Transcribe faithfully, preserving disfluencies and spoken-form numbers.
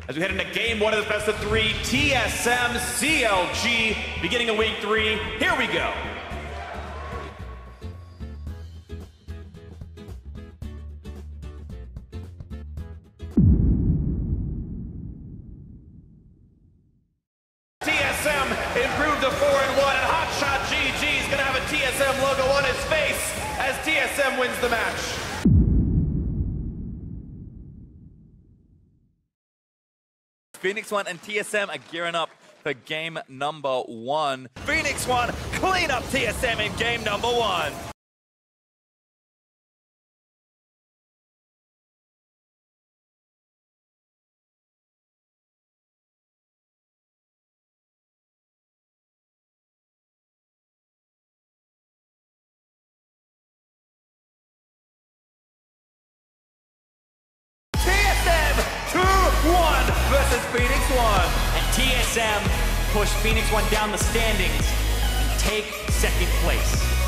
As we head into game one of the best of three, T S M C L G, beginning of week three. Here we go. T S M improved to four and one, and Hotshot G G is gonna have a T S M logo on his face as T S M wins the match. Phoenix One and T S M are gearing up for game number one. Phoenix One clean up T S M in game number one. one versus Phoenix One. And T S M pushed Phoenix One down the standings and take second place.